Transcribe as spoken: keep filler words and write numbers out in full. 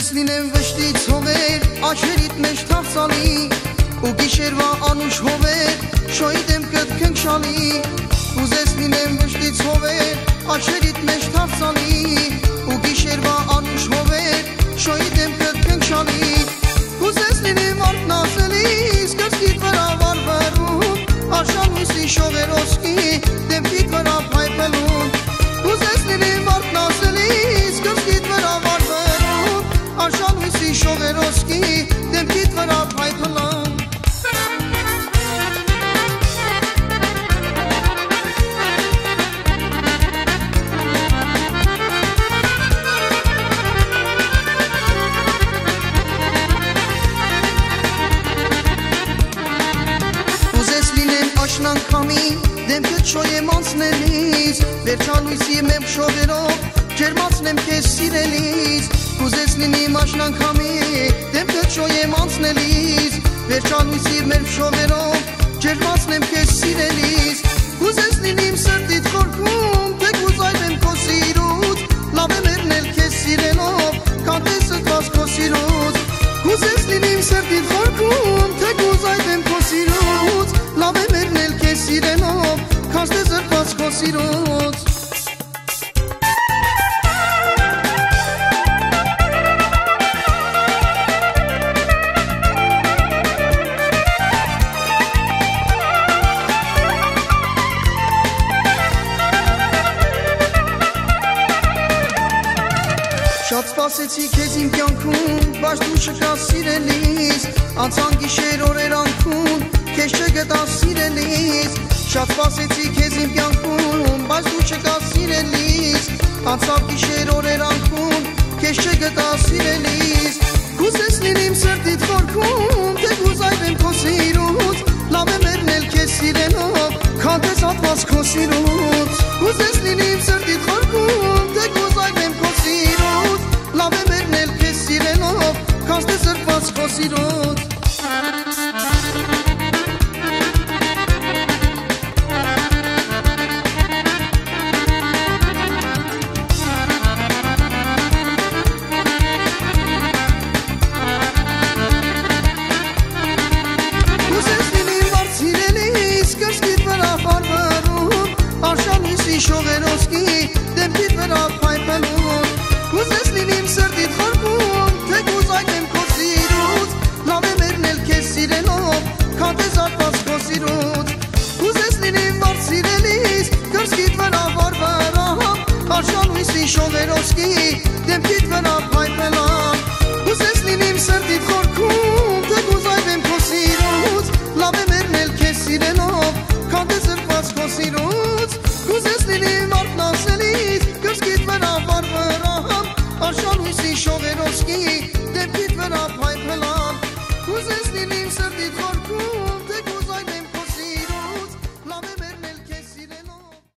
Կուզես լինեմ վշտից հովեր, աչերիդ մեջ թավծալի, ու գիշերվա անուշ հովեր, շոյի դեմքդ քնքշալի։ Կուզես լինեմ վշտից հովեր, աչերիդ մեջ թավծալի, ու գիշերվա անուշ հովեր, շոյի դեմքդ քնքշալի։ Կուզես լինեմ արտնասելիս, կրծքիդ վրա վարվերում, արշան հույսի շողերոսկի, դեմքիդ վրա փայփելում։ Կուզես լինեմ արտնասելիս, կրծքիդ վրա վարվերում, արշան հույսի շողերոսկի, դեմքիդ վրա փայփելում։ Աշնանքամի դեմքդ շոյեմ անցնելիս, վերջալույսի մեմ շողերով ջերմացնեմ քեզ սիրելիս։ Կուզես լինիմ աշնանքամի դեմքդ շոյեմ անցնելիս, վերջալույսի մեմ շողերով ջերմացնեմ քեզ սիրելիս։ Կուզես լինիմ սրտիդ խորքում, թե կուզայնեմ քո սիրուց, լավ է մեռնել քեզ սիրելով, քան թե սրտված քո սիրուց։ Կուզես լինիմ սրտիդ խորքում, թե կուզայնեմ քո սիրուց, լավ է մեռնել քեզ սիրելով, քան թե զրկված քո սիրուց։ Շատ սպասեցի քեզ իմ կյանքում, բայց դու չկաս սիրելիս, անցան գիշեր օրեր անքուն, քեզ չգտա սիրելիս։ Շատ սպասեցի քեզ իմ կյանքում, բայց դու չկաս սիրելիս, անցավ գիշեր օրեր անքուն, քեզ չգտա սիրելիս։ Կուզես լինիմ սրտիդ խորքում, թե կուզայնեմ քո սիրուց, լավ է մեռնել քեզ սիրելով, քան թե զատված քո սիրուց։ Կուզես լինիմ սրտիդ խորքում, թե կուզայնեմ քո սիրուց, լավ է մեռնել քեզ սիրելով, քան թե զրկված քո սիրուց։ Շողերոսկի դեմքիդ վրա փայփելում։ Կուզես լինիմ սրտիդ խորքում, թե կուզայնեմ քո սիրուց, լավ է մեռնել քեզ սիրելով, քան թե զատված քո սիրուց։ Կուզես լինիմ վար սիրելիս, կրծքիդ վրա վարվերամ, արշան հույսի շողերոսկի, դեմքիդ վրա